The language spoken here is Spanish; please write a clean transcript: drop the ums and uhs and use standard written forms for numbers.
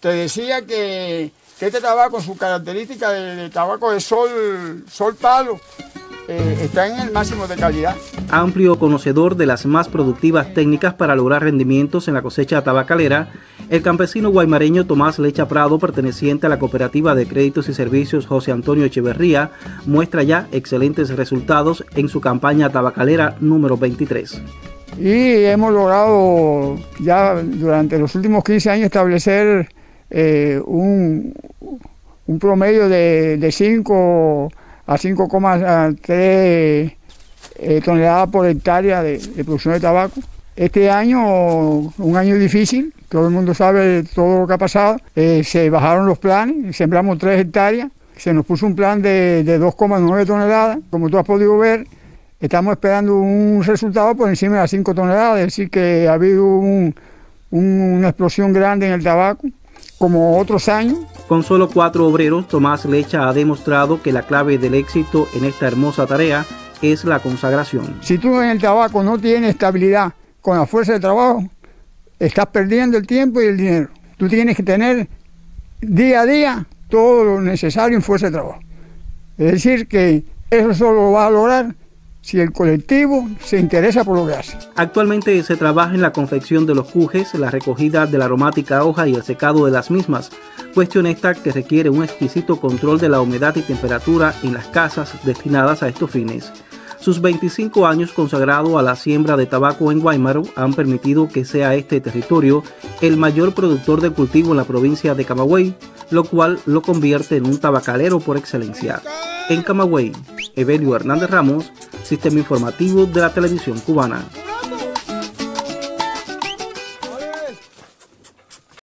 Te decía que este tabaco, su característica de tabaco de sol palo, está en el máximo de calidad. Amplio conocedor de las más productivas técnicas para lograr rendimientos en la cosecha tabacalera, el campesino guaymareño Tomás Lecha Prado, perteneciente a la Cooperativa de Créditos y Servicios José Antonio Echeverría, muestra ya excelentes resultados en su campaña tabacalera número 23. Y hemos logrado ya durante los últimos 15 años establecer un promedio de 5 a 5,3 toneladas por hectárea de producción de tabaco. Este año, un año difícil, todo el mundo sabe todo lo que ha pasado, se bajaron los planes, sembramos 3 hectáreas, se nos puso un plan de 2,9 toneladas, como tú has podido ver, estamos esperando un resultado por encima de las 5 toneladas, es decir que ha habido una explosión grande en el tabaco, como otros años. Con solo 4 obreros, Tomás Lecha ha demostrado que la clave del éxito en esta hermosa tarea es la consagración. Si tú en el tabaco no tienes estabilidad con la fuerza de trabajo, estás perdiendo el tiempo y el dinero. Tú tienes que tener día a día todo lo necesario en fuerza de trabajo. Es decir, que eso solo lo vas a lograr si el colectivo se interesa por lo que hace. Actualmente se trabaja en la confección de los cujes, la recogida de la aromática hoja y el secado de las mismas, cuestión esta que requiere un exquisito control de la humedad y temperatura en las casas destinadas a estos fines. Sus 25 años consagrado a la siembra de tabaco en Guaymaro han permitido que sea este territorio el mayor productor de cultivo en la provincia de Camagüey, lo cual lo convierte en un tabacalero por excelencia. En Camagüey, Evelio Hernández Ramos, Sistema Informativo de la Televisión Cubana.